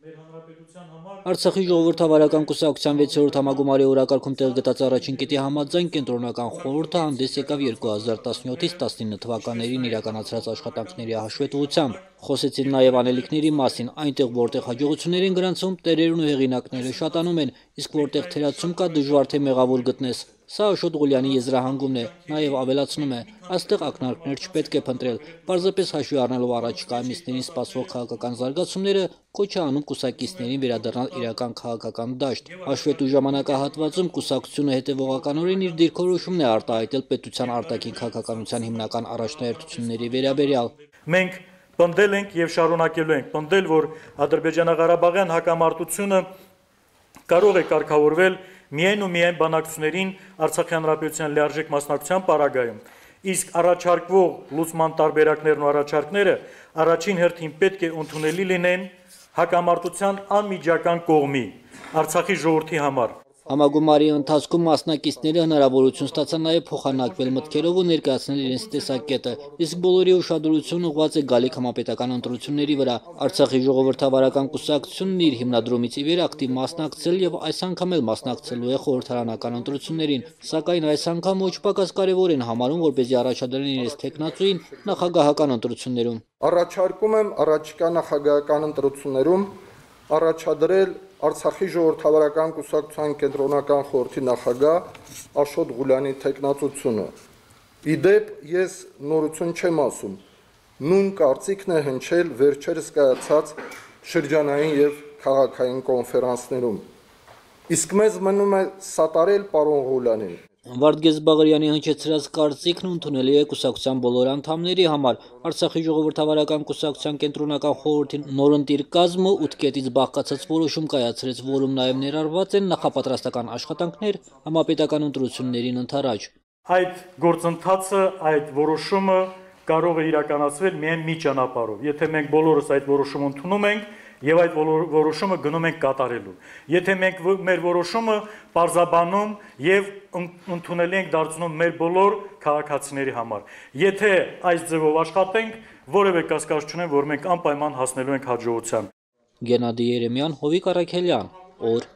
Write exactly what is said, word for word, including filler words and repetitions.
Արցախի ժողովրդավարական կուսակցության վեցերորդ համագումարի օրակարգում տեղ գտած առաջին կետի համաձայն կենտրոնական խորհուրդը հանդես եկավ երկու հազար տասնյոթից տասնինը թվականներին իրականացրած աշխատանքների հաշվետվությամբ։ Խոսեցին նաև անելիքների մասին, այնտեղ որտեղ հաջողություններ են գրանցվում, տերերն ու հեղինակները շատանում են, իսկ որտեղ թերացում կա, դժվար թե մեղավոր գտնես։ Սա Աշոտ Ղուլյանի եզրահանգումն է, նաև ավելացնում է, այստեղ ակնարկներ չպետք է փնտրել, պարզապես հաշվի առնելով առաջիկա ամիսներին սպասվող քաղաքական զարգացումները, կոչ է անում կուսակիցներին վերադառնալ իրական քաղաքական դաշտ։ Հաշվետու ժամանակահատվածում կուսակցությունը հետևողականորեն իր դիրքորոշումն է արտահայտել պետության արտաքին քաղաքականության հիմնական առաջնահերթությունների վերաբերյալ։ Մենք պնդել ենք եւ շարունակելու ենք պնդել, որ Ադրբեջանա-Ղարաբաղյան հակամարտությունը կարող է կարգավորվել միայն ու միայն բանակցություններին Արցախի հանրապետության լիարժեք մասնակցության պարագայում, իսկ առաջարկվող լուծման տարբերակներն ու առաջարկները առաջին հերթին պետք է ընդունելի լինեն հակամարտության անմիջական կողմի Արցախի ժողովրդի համար։ Համագումարի ընթացքում մասնակիցները հնարավորություն ստացան նաև փոխանակվել մտքերով ու ներկայացնել իրենց տեսակետը, իսկ բոլորի ուշադրությունն ուղղված է գալիք համապետական ընտրությունների վրա։ Արցախի ժողովրդավարական կուսակցությունն իր հիմնադրումից ի վեր ակտիվ մասնակցել եւ այս անգամ էլ մասնակցելու է խորհրդարանական ընտրություններին, սակայն այս անգամ ոչ պակաս կարևոր են համարում, որպեսզի առաջադրեն իրենց թեկնածուին նախագահական ընտրություններում։ Առաջարկում եմ առաջիկա նախագահական ընտրություններում առաջադրել Արցախի ժողովրդավարական կուսակցության կենտրոնական խորհրդի նախագահ Աշոտ Ղուլյանի թեկնածությունը։ Իդեպ ես նորություն չեմ ասում, նույն կարծիքն է հնչել վերջերս կայացած շրջանային եւ քաղաքային կոնֆերանսներում։ Իսկ մեզ մնում է սատարել պարոն Ղուլյանին։ Վարդգես Բաղարյանի հնչեցրած կարծիքն ընդունելի է կուսակցության բոլոր անդամների համար։ Արցախի ժողովրդավարական կուսակցության կենտրոնական խորհրդի նորընտիր կազմը ութ կետից բաղկացած որոշում կայացրեց, որում նաև ներառված են նախապատրաստական աշխատանքներ համապետական ընտրություններին ընդառաջ։ Այդ գործընթացը, այդ որոշումը կարող է իրականացվել միայն մի ճանապարհով։ Եթե մենք բոլորս այդ որոշումը ընդունում ենք եւ այդ որոշումը գնում ենք կատարելու։ Եթե մենք մեր որոշումը պարզաբանում եւ ընդունելի ենք դարձնում մեր բոլոր քաղաքացիների համար։ Եթե այս ձևով աշխատենք, որևէ կասկած չունեմ, որ մենք անպայման հասնելու ենք հաջողության։ Գենադի Երեմյան, Հովիկ Առաքելյան, օր